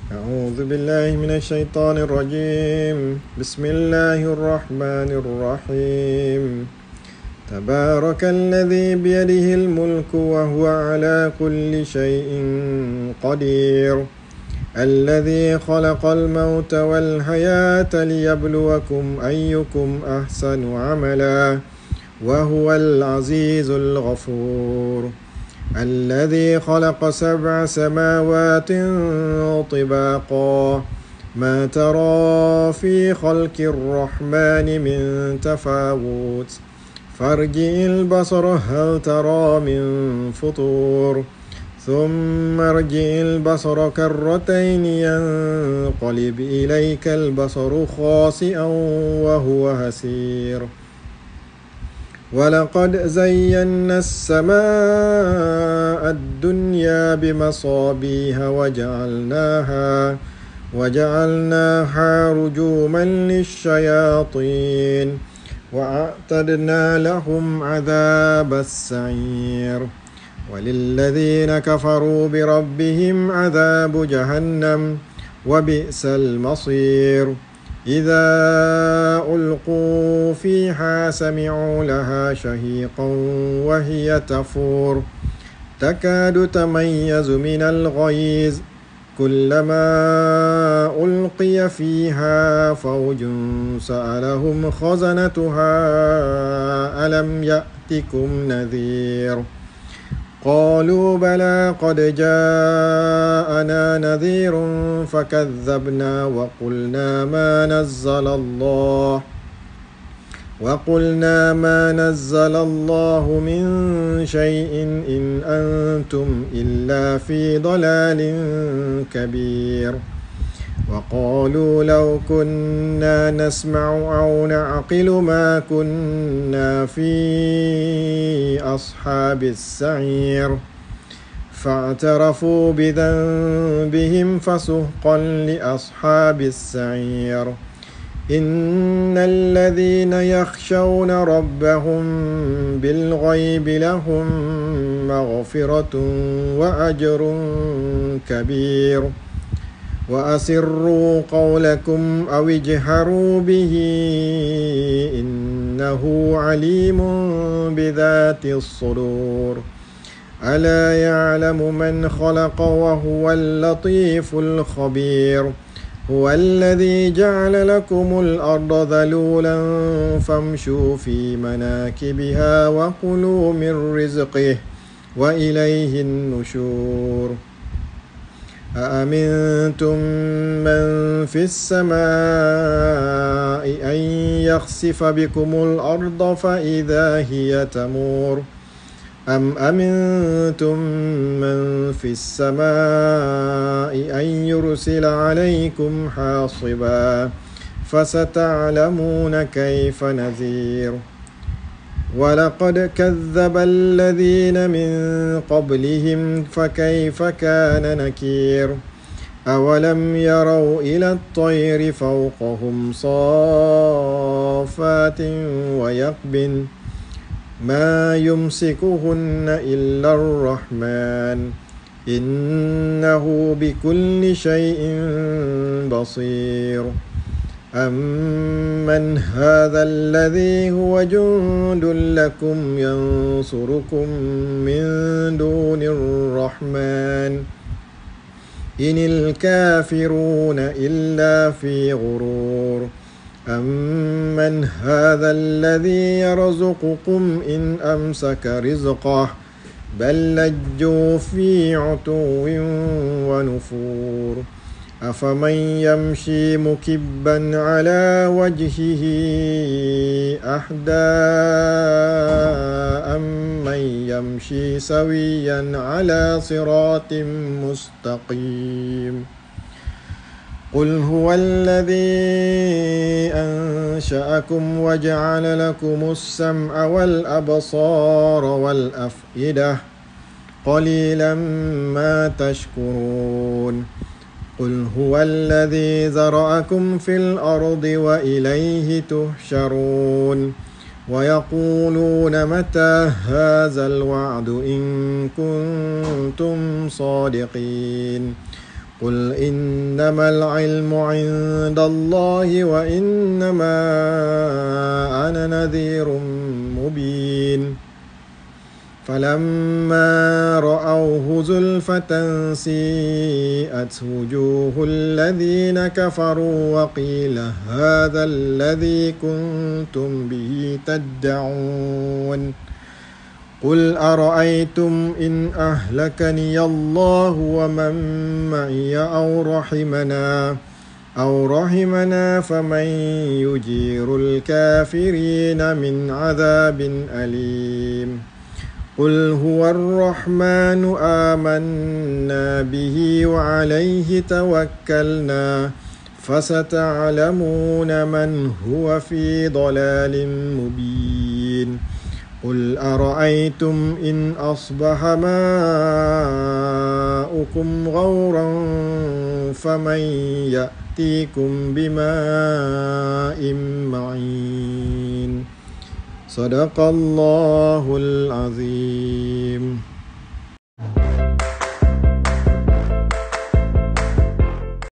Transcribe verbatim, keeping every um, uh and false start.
أعوذ بالله من الشيطان الرجيم. بسم الله الرحمن الرحيم. تبارك الذي بيده الملك وهو على كل شيء قدير، الذي خلق الموت والحياة ليبلوكم أيكم أحسن عملا وهو العزيز الغفور، الذي خلق سبع سماوات طباقا ما ترى في خلق الرحمن من تفاوت فارجع البصر هل ترى من فطور ثم ارجع البصر كرتين ينقلب إليك البصر خاسئا وهو هسير، ولقد زينا السماء الدنيا بمصابيح وجعلناها وجعلناها رجوما للشياطين وأعتدنا لهم عذاب السعير، وللذين كفروا بربهم عذاب جهنم وبئس المصير. إذا ألقوا فيها سمعوا لها شهيقا وهي تفور تكاد تميز من الغيظ كلما ألقي فيها فوج سألهم خزنتها ألم يأتكم نذير قالوا بلى قد جاءنا نذير فكذبنا وقلنا ما نزل الله وقلنا ما نزل الله من شيء إن أنتم إلا في ضلال كبير، وقالوا لو كنا نسمع أو نعقل ما كنا في أصحاب السعير، فاعترفوا بذنبهم فسحقا لأصحاب السعير. إن الذين يخشون ربهم بالغيب لهم مغفرة وأجر كبير، وأسروا قولكم أو اجهروا به إنه عليم بذات الصدور، ألا يعلم من خلق وهو اللطيف الخبير. هو الذي جعل لكم الأرض ذلولا فامشوا في مناكبها وكلوا من رزقه وإليه النشور. أأمنتم من في السماء أن يخسف بكم الأرض فإذا هي تمور أم أمنتم من في السماء أن يرسل عليكم حاصبا فستعلمون كيف نذير. ولقد كذب الذين من قبلهم فكيف كان نكير. أولم يروا إلى الطير فوقهم صافات ويقبن ما يمسكهن إلا الرحمن إنه بكل شيء بصير. أمن هذا الذي هو جند لكم ينصركم من دون الرحمن إن الكافرون إلا في غرور. أمن هذا الذي يرزقكم إن أمسك رزقه بل لجوا في عتو ونفور. أفمن يمشي مكبا على وجهه أهدى أمن يمشي سويا على صراط مستقيم. قل هو الذي أنشأكم وجعل لكم السمع والأبصار والأفئدة قليلا ما تشكرون. قل هو الذي ذرأكم في الأرض وإليه تحشرون. ويقولون متى هذا الوعد إن كنتم صادقين. قل إنما العلم عند الله وإنما أنا نذير مبين فلما رأوه زلفة سيئت وجوه الذين كفروا وقيل هذا الذي كنتم به تدعون قل أرأيتم إن أهلكني الله ومن معي أو رحمنا أو رحمنا فمن يجير الكافرين من عذاب أليم قل هو الرحمن آمنا به وعليه توكلنا فستعلمون من هو في ضلال مبين قل أرأيتم إن أصبح ماؤكم غورا فمن يأتيكم بماء معين صدق الله العظيم.